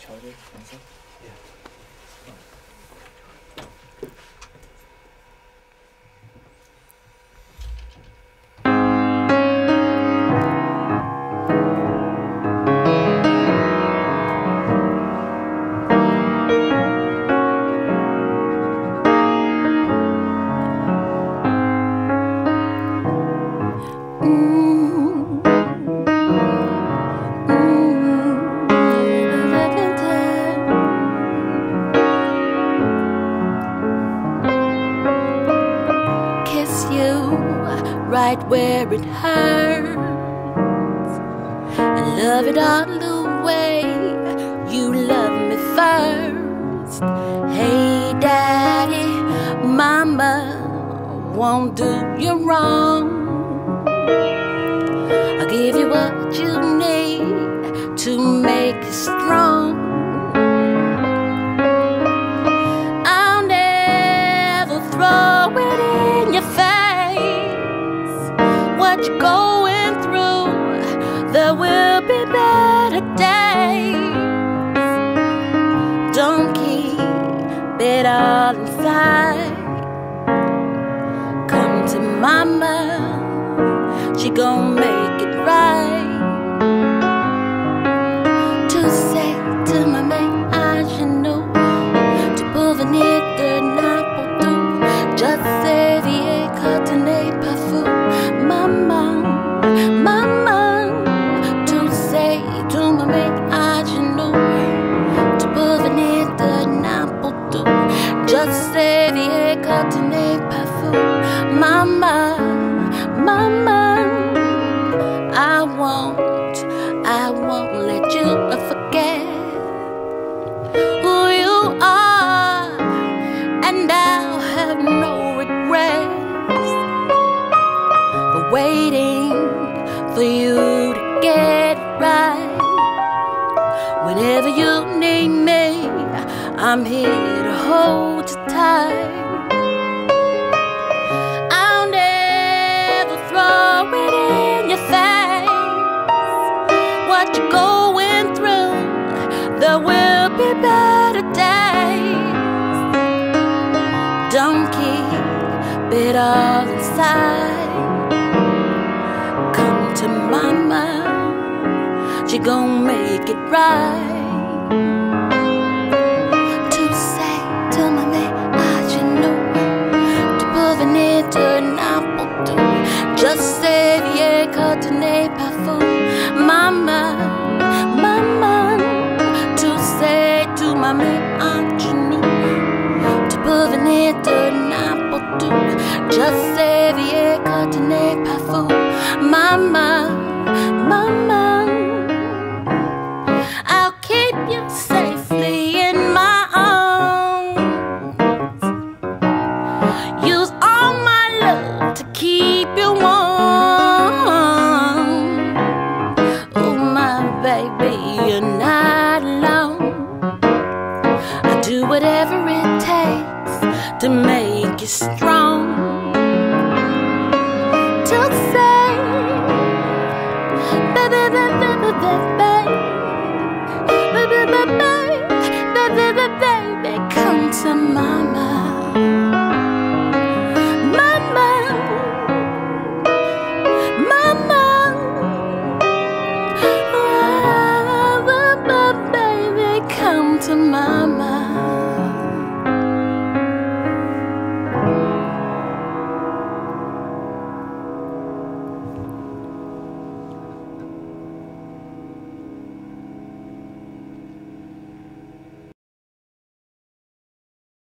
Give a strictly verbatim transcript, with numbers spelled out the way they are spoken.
Carter also? Yeah. Right where it hurts, I love it all the way you love me first. Hey daddy, mama won't do you wrong. I'll give you what you need to make you strong. I'll never throw it in your face. What you're going through, there will be better days. Don't keep it all inside. Come to mama, she gon' make it right. To say to my man, I should know. Tu peux venir de n'importe où. Just say viens quand tu n'es pas fou. Maman, maman, tu sais, tu me mets à genoux. Tu peux venir de n'importe où. Just say viens quand tu n'es pas fou. Maman, maman, I won't, I won't let you forget who you are, and I'll have no regrets. Waiting for you to get right. Whenever you need me, I'm here to hold you tight. I'll never throw it in your face. What you're going through, there will be better days. Don't keep it all inside. To mama, she gon' make it right. Tu sais, tu me mets à genoux. Tu peux venir de n'importe où. Just say viens quand tu n'es pas fou. Mama, maman, tu sais, tu me mets à genoux. Tu peux venir de n'importe où. Just say viens quand tu n'es pas fou. Mama, mama, I'll keep you safely in my arms. Use all my love to keep you warm. Oh my baby, you're not alone. I'll do whatever it takes to make you strong. To say baby, come to mama. Mama, mama, oh, baby, come to mama.